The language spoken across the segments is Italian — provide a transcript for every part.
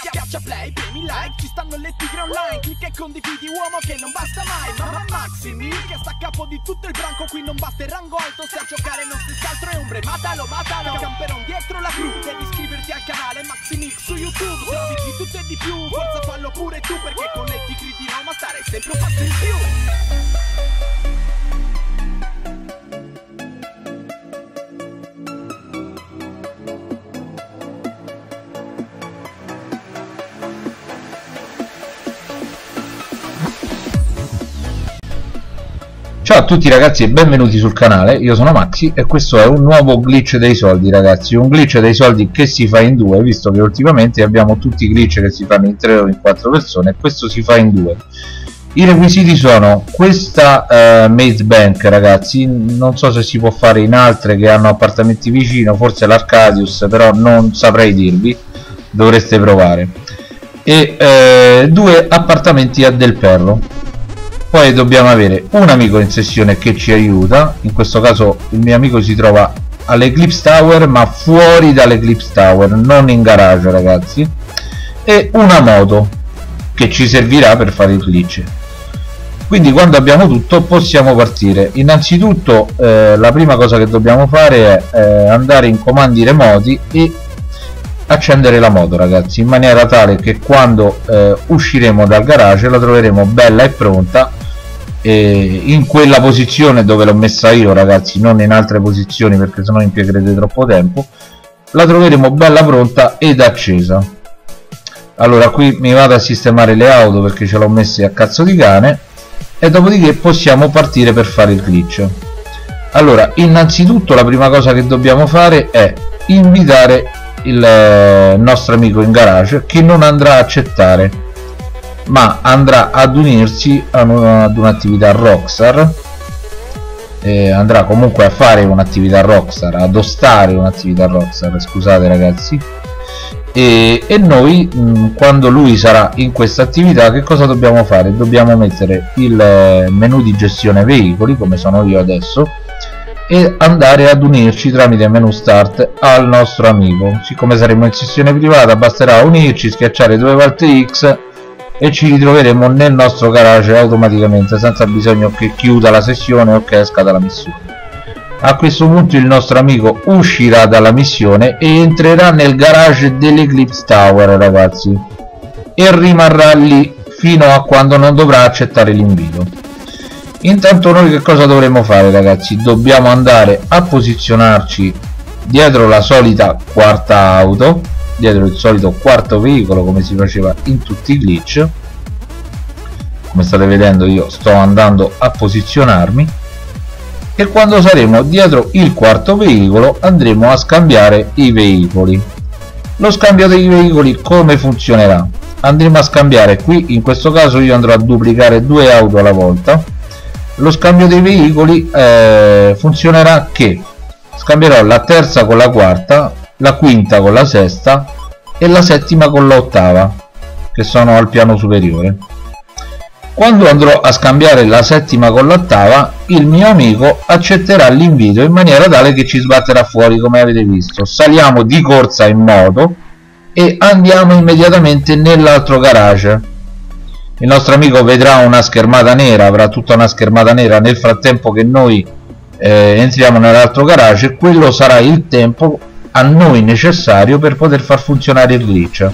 Schiaccia play, premi like, ci stanno le tigre online. Clicca e condividi, uomo, che non basta mai. Ma Maxi Mil che sta a capo di tutto il branco. Qui non basta il rango alto, se a giocare non si scaltro e ombre. Matalo, matalo, camperon dietro la cru. Devi iscriverti al canale Maxi Mil su YouTube. Trovi di tutto e di più, forza fallo pure tu. Perché con le tigre di Roma stare sempre un passo in più. Ciao a tutti ragazzi e benvenuti sul canale, io sono Maxi e questo è un nuovo glitch dei soldi ragazzi, un glitch dei soldi che si fa in due, visto che ultimamente abbiamo tutti i glitch che si fanno in 3 o in 4 persone e questo si fa in 2. I requisiti sono questa Maze Bank ragazzi, non so se si può fare in altre che hanno appartamenti vicino, forse l'Arcadius, però non saprei dirvi, dovreste provare, e 2 appartamenti a Del Perro. Poi dobbiamo avere un amico in sessione che ci aiuta, in questo caso il mio amico si trova all'Eclipse Tower ma fuori dall'Eclipse Tower, non in garage ragazzi, e una moto che ci servirà per fare il glitch. Quindi quando abbiamo tutto possiamo partire. Innanzitutto la prima cosa che dobbiamo fare è andare in comandi remoti e accendere la moto ragazzi, in maniera tale che quando usciremo dal garage la troveremo bella e pronta, in quella posizione dove l'ho messa io ragazzi, non in altre posizioni perché sennò impiegherete troppo tempo. La troveremo bella pronta ed accesa. Allora qui mi vado a sistemare le auto perché ce l'ho messe a cazzo di cane e dopodiché possiamo partire per fare il glitch. Allora innanzitutto la prima cosa che dobbiamo fare è invitare il nostro amico in garage, che non andrà a accettare ma andrà ad unirsi ad un'attività Rockstar, andrà comunque a fare un'attività Rockstar, ad ostare un'attività Rockstar, scusate ragazzi, e noi quando lui sarà in questa attività che cosa dobbiamo fare? Dobbiamo mettere il menu di gestione veicoli come sono io adesso e andare ad unirci tramite menu start al nostro amico. Siccome saremo in sessione privata basterà unirci, schiacciare 2 volte X e ci ritroveremo nel nostro garage automaticamente senza bisogno che chiuda la sessione o che esca dalla missione. A questo punto il nostro amico uscirà dalla missione e entrerà nel garage dell'Eclipse Tower ragazzi e rimarrà lì fino a quando non dovrà accettare l'invito. Intanto noi che cosa dovremo fare ragazzi? Dobbiamo andare a posizionarci dietro la solita quarta auto, dietro il solito quarto veicolo come si faceva in tutti i glitch. Come state vedendo io sto andando a posizionarmi e quando saremo dietro il quarto veicolo andremo a scambiare i veicoli. Lo scambio dei veicoli come funzionerà? Andremo a scambiare qui, in questo caso io andrò a duplicare 2 auto alla volta. Lo scambio dei veicoli funzionerà che scambierò la terza con la quarta, la quinta con la sesta e la settima con l'ottava, che sono al piano superiore. Quando andrò a scambiare la settima con l'ottava, il mio amico accetterà l'invito in maniera tale che ci sbatterà fuori come avete visto. Saliamo di corsa in moto e andiamo immediatamente nell'altro garage. Il nostro amico vedrà una schermata nera, avrà tutta una schermata nera nel frattempo che noi entriamo nell'altro garage, e quello sarà il tempo a noi necessario per poter far funzionare il glitch.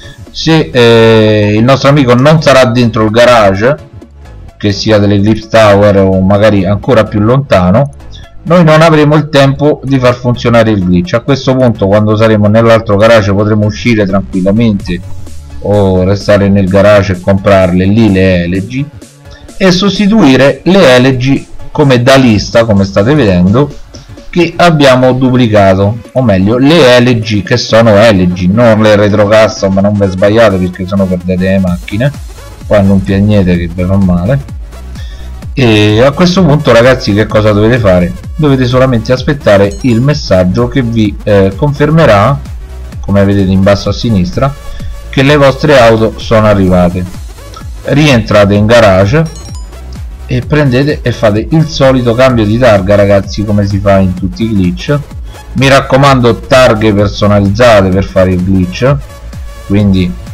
Se il nostro amico non sarà dentro il garage, che sia dell'Eclipse Tower o magari ancora più lontano, noi non avremo il tempo di far funzionare il glitch. A questo punto quando saremo nell'altro garage potremo uscire tranquillamente o restare nel garage e comprarle lì le LG e sostituire le LG come da lista, come state vedendo, che abbiamo duplicato, o meglio le LG che sono LG, non le retrocassa, ma non vi sbagliate perché sono perdete le macchine, qua non piagnete che vi fa male. E a questo punto ragazzi che cosa dovete fare? Dovete solamente aspettare il messaggio che vi confermerà, come vedete in basso a sinistra, che le vostre auto sono arrivate. Rientrate in garage e prendete e fate il solito cambio di targa ragazzi, come si fa in tutti i glitch. Mi raccomando, targhe personalizzate per fare il glitch, quindi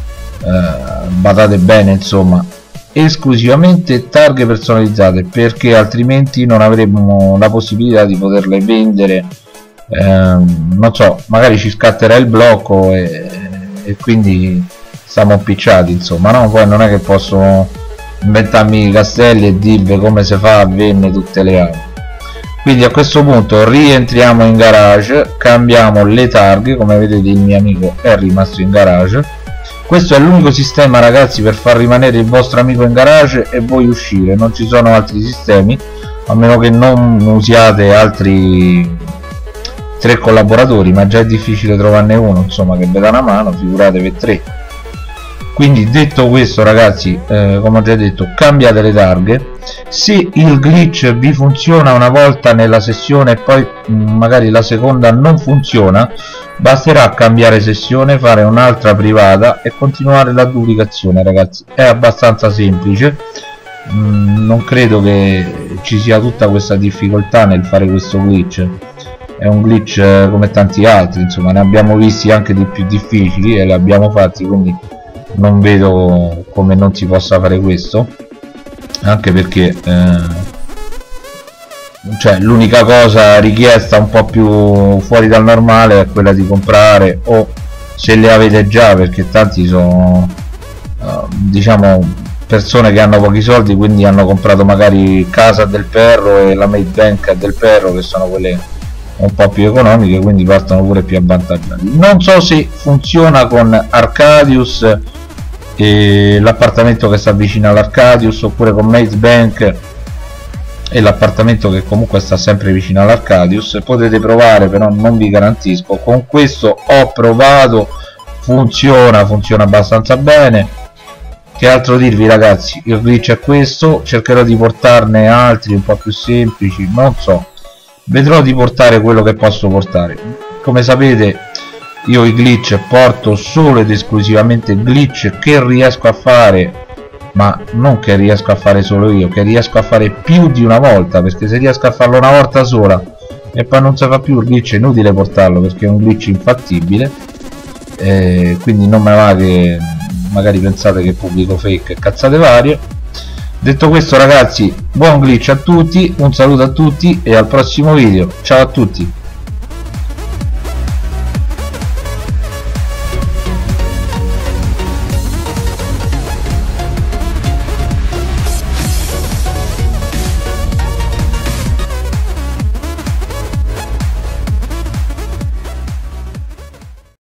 badate bene, insomma, esclusivamente targhe personalizzate, perché altrimenti non avremmo la possibilità di poterle vendere. Non so, magari ci scatterà il blocco e quindi siamo appicciati, insomma, no? Poi non è che posso inventarmi i castelli e dirvi come si fa a vendere tutte le armi. Quindi a questo punto rientriamo in garage, cambiamo le targhe, come vedete il mio amico è rimasto in garage. Questo è l'unico sistema, ragazzi, per far rimanere il vostro amico in garage e voi uscire, non ci sono altri sistemi, a meno che non usiate altri 3 collaboratori, ma già è difficile trovarne uno, insomma, che vi dà una mano, figuratevi 3. Quindi detto questo, ragazzi, come ho già detto, cambiate le targhe. Se il glitch vi funziona una volta nella sessione e poi magari la seconda non funziona, basterà cambiare sessione, fare un'altra privata e continuare la duplicazione, ragazzi. È abbastanza semplice, non credo che ci sia tutta questa difficoltà nel fare questo glitch. È un glitch come tanti altri, insomma, ne abbiamo visti anche di più difficili e li abbiamo fatti, quindi non vedo come non si possa fare questo, anche perché cioè, l'unica cosa richiesta un po' più fuori dal normale è quella di comprare, o se le avete già, perché tanti sono diciamo persone che hanno pochi soldi, quindi hanno comprato magari Casa del Perro e la Made Bank del Perro, che sono quelle un po' più economiche, quindi partono pure più avvantaggiati. Non so se funziona con Arcadius e l'appartamento che sta vicino all'Arcadius, oppure con Made Bank e l'appartamento che comunque sta sempre vicino all'Arcadius. Potete provare, però non vi garantisco. Con questo ho provato, funziona abbastanza bene. Che altro dirvi, ragazzi? Il glitch è questo, cercherò di portarne altri un po' più semplici, non so, vedrò di portare quello che posso portare. Come sapete, io i glitch porto solo ed esclusivamente glitch che riesco a fare, ma non che riesco a fare solo io, che riesco a fare più di una volta, perché se riesco a farlo una volta sola e poi non si fa più il glitch, è inutile portarlo, perché è un glitch infattibile. Quindi non me va che magari pensate che pubblico fake e cazzate varie. Detto questo, ragazzi, buon glitch a tutti, un saluto a tutti e al prossimo video. Ciao a tutti.